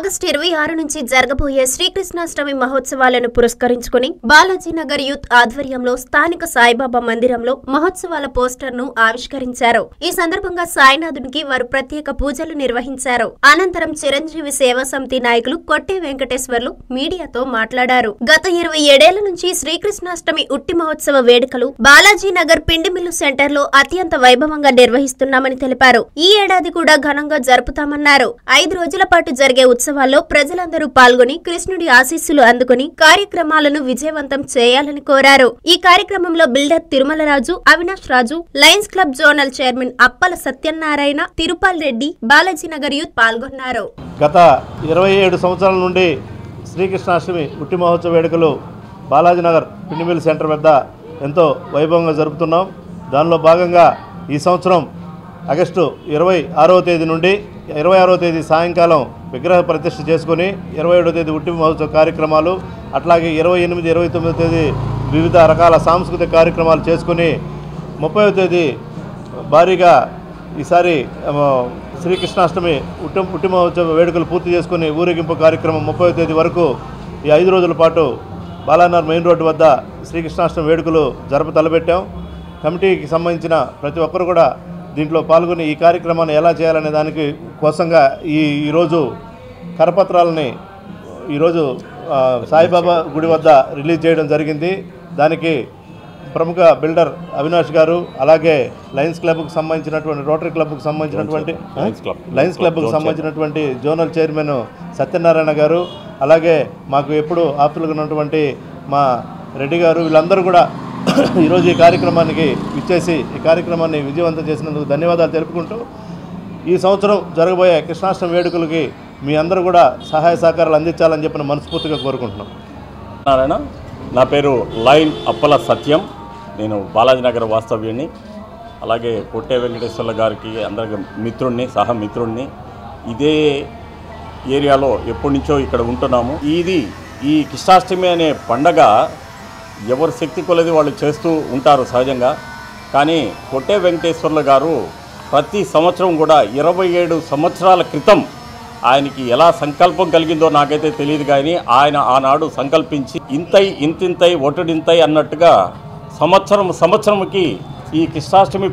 August 26 నుంచి జరగబోయే శ్రీకృష్ణాష్టమి మహోత్సవాలను పురస్కరించుకుని బాలాజీనగర్ యూత్ ఆధ్వర్యంలో స్థానిక సాయిబాబా మందిరంలో మహోత్సవాల పోస్టర్ ను ఆవిష్కరించారు. ఈ సందర్భంగా సాయినాథునికి వారు ప్రత్యేక పూజలు నిర్వహించారు. అనంతరం చిరంజీవి సేవా సమితి నాయకులు కొట్టే వెంకటేశ్వర్లు మీడియాతో మాట్లాడారు. గత 27 ఏళ్ల నుంచి శ్రీకృష్ణాష్టమి ఉట్టి మహోత్సవ వేడుకలు బాలాజీనగర్ పిండి మిల్లు సెంటర్ లో అత్యంత వైభవంగా నిర్వహిస్తున్నామని తెలిపారు. ఈ ఏడాది కూడా ఘనంగా జరుపుతామన్నారు. 5 రోజుల పాటు జరిగే ఉత్సవాల్లో ప్రజలందరూ పాల్గొని కృష్ణుడి ఆశీస్సులు అందుకుని కార్యక్రమాలను విజయవంతం చేయాలని కోరారు. ఈ కార్యక్రమంలో builder Tirumalaraju, Avinash Raju, lions club zonal chairman Appala Satyanarayana, Tirupal Reddy, Balajinagar youth పాల్గొన్నారు. గత 27 సంవత్సరాల నుండి శ్రీకృష్ణాష్టమి ఉట్టి మహోత్సవ వేడుకలు బాలాజీనగర్ పిండి మిల్ సెంటర్ వద్ద ఎంతో వైభవంగా జరుపుతున్నాం. దానిలో భాగంగా ఈ సంవత్సరం ఆగస్టు 26వ తేదీ నుండి 26వ తేదీ సాయంకాలం విగ్రహ ప్రతిష్ఠ చేసుకుని 27వ తేదీ ఉట్టి మహోత్సవ కార్యక్రమాలు, అట్లాగే 28, 29వ తేదీ వివిధ రకాల సాంస్కృతిక కార్యక్రమాలు చేసుకుని 30వ తేదీ భారీగా ఈసారి శ్రీకృష్ణాష్టమి ఉట్టి మహోత్సవ వేడుకలు పూర్తి చేసుకుని ఊరేగింపు కార్యక్రమం 30వ తేదీ వరకు ఈ 5 రోజుల పాటు బాలానగర్ మెయిన్ రోడ్డు వద్ద శ్రీకృష్ణాష్టమి వేడుకలు తలపెట్టాం. కమిటీకి సంబంధించిన ప్రతి ఒక్కరు కూడా దీంట్లో పాల్గొని ఈ కార్యక్రమాన్ని ఎలా చేయాలనే దానికి కోసంగా ఈరోజు కరపత్రాలని ఈరోజు సాయిబాబా గుడి వద్ద రిలీజ్ చేయడం జరిగింది. దానికి ప్రముఖ బిల్డర్ అవినాష్ గారు, అలాగే లయన్స్ క్లబ్కు సంబంధించినటువంటి రోటరీ క్లబ్కు సంబంధించినటువంటి లయన్స్ క్లబ్కు సంబంధించినటువంటి జోనల్ చైర్మన్ సత్యనారాయణ గారు, అలాగే మాకు ఎప్పుడు ఆప్తులుగా ఉన్నటువంటి మా రెడ్డి గారు, వీళ్ళందరూ కూడా ఈరోజు ఈ కార్యక్రమానికి ఇచ్చేసి ఈ కార్యక్రమాన్ని విజయవంతం చేసినందుకు ధన్యవాదాలు తెలుపుకుంటూ ఈ సంవత్సరం జరగబోయే కృష్ణాష్టమి వేడుకలకి మీ అందరూ కూడా సహాయ సహకారాలు అందించాలని చెప్పిన మనస్ఫూర్తిగా కోరుకుంటున్నాం. నారాయణ, నా పేరు లైన్ అప్పల సత్యం. నేను బాలాజీనగర్ వాస్తవ్యుడిని. అలాగే కొట్టే వెంకటేశ్వర్ల గారికి అందరికి మిత్రుడిని, సహమిత్రుడిని. ఇదే ఏరియాలో ఎప్పటి నుంచో ఇక్కడ ఉంటున్నాము. ఈ కృష్ణాష్టమి అనే పండగ ఎవరి శక్తి కొలది వాళ్ళు చేస్తూ ఉంటారు సహజంగా. కానీ కొట్టే వెంకటేశ్వర్ల గారు ప్రతి సంవత్సరం కూడా 27 సంవత్సరాల క్రితం ఆయనకి ఎలా సంకల్పం కలిగిందో నాకైతే తెలియదు, కానీ ఆయన ఆనాడు సంకల్పించి ఇంతింతై ఒటుడింతై అన్నట్టుగా సంవత్సరంకి ఈ కృష్ణాష్టమి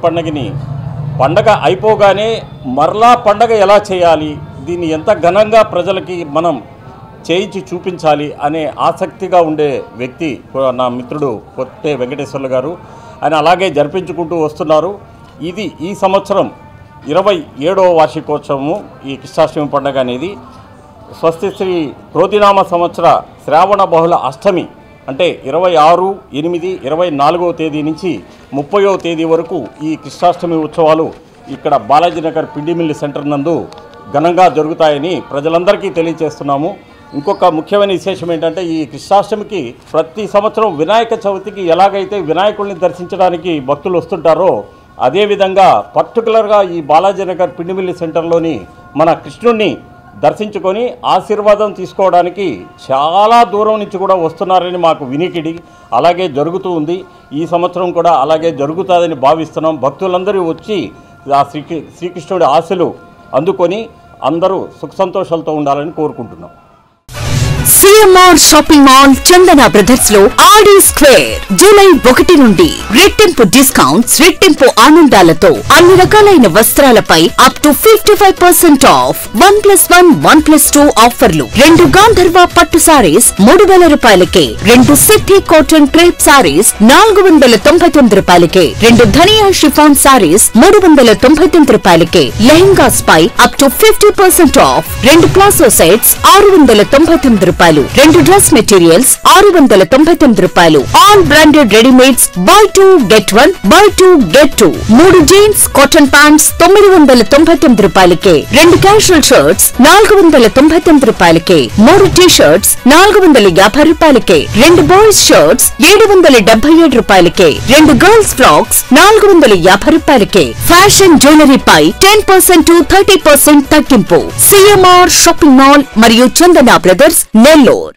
పండగ అయిపోగానే మరలా పండగ ఎలా చేయాలి, దీన్ని ఎంత ఘనంగా ప్రజలకి మనం చేయించి చూపించాలి అనే ఆసక్తిగా ఉండే వ్యక్తి నా మిత్రుడు కొట్టే వెంకటేశ్వర్లు గారు. ఆయన అలాగే జరిపించుకుంటూ వస్తున్నారు. ఈ సంవత్సరం 27వ వార్షికోత్సవము ఈ కృష్ణాష్టమి పండుగ అనేది. స్వస్తి శ్రీ క్రోధినామ సంవత్సర శ్రావణ బహుళ అష్టమి అంటే 26/8/24వ తేదీ నుంచి 30వ తేదీ వరకు ఈ కృష్ణాష్టమి ఉత్సవాలు ఇక్కడ బాలాజీనగర్ పిండి మిల్లు సెంటర్ నందు ఘనంగా జరుగుతాయని ప్రజలందరికీ తెలియజేస్తున్నాము. ఇంకొక ముఖ్యమైన విశేషం ఏంటంటే ఈ కృష్ణాష్టమికి ప్రతి సంవత్సరం వినాయక చవితికి ఎలాగైతే వినాయకుడిని దర్శించడానికి భక్తులు వస్తుంటారో అదేవిధంగా పర్టికులర్గా ఈ బాలాజీనగర్ పిండిమిల్లి సెంటర్లోని మన కృష్ణుడిని దర్శించుకొని ఆశీర్వాదం తీసుకోవడానికి చాలా దూరం నుంచి కూడా వస్తున్నారని మాకు వినికిడి. అలాగే జరుగుతూ ఉంది. ఈ సంవత్సరం కూడా అలాగే జరుగుతుందని భావిస్తున్నాం. భక్తులందరూ వచ్చి ఆ శ్రీకృష్ణుడి ఆశలు అందుకొని అందరూ సుఖ సంతోషాలతో ఉండాలని కోరుకుంటున్నాం. CMR shopping mall Chandana brothers లో ఆడి స్క్వేర్ జూలై 1 నుండి రెట్టింపు డిస్కౌంట్స్, రెట్టింపు ఆనందాలతో అన్ని రకాలైన వస్త్రాలపై అప్ టు 55% ఆఫ్ 1+1 1+2 ఆఫర్లు. 2 గాంధర్వ పట్టు సారీస్ 3000 రూపాయలకే, 2 సిద్ధి కాటన్ క్రేప్ సారీస్ 499 రూపాయలకే, 2 ధనియా షిఫాన్ సారీస్ 399 రూపాయలకే, లెహంగాస్ పై up to 50% off, 2 palazzo sets 699 రూపాయలు, 2 డ్రెస్ మెటీరియల్స్ 699 రూపాయలు, all branded readymades buy 2 get 1 buy 2 get 2, 3 jeans cotton pants 999 రూపాయలకే, 2 క్యాజువల్ షర్ట్స్ 499 రూపాయలకే, 3 టీ షర్ట్స్ 450 రూపాయలకే, 2 బాయ్స్ షర్ట్స్ 777 రూపాయలకే, 2 గర్ల్స్ ఫ్రాక్స్ 450 రూపాయలకే. ఫ్యాషన్ జ్యువెలరీ పై 10% to 30% తగ్గింపు. సిఎంఆర్ షాపింగ్ మాల్ మరియు చందన brothers Nellore.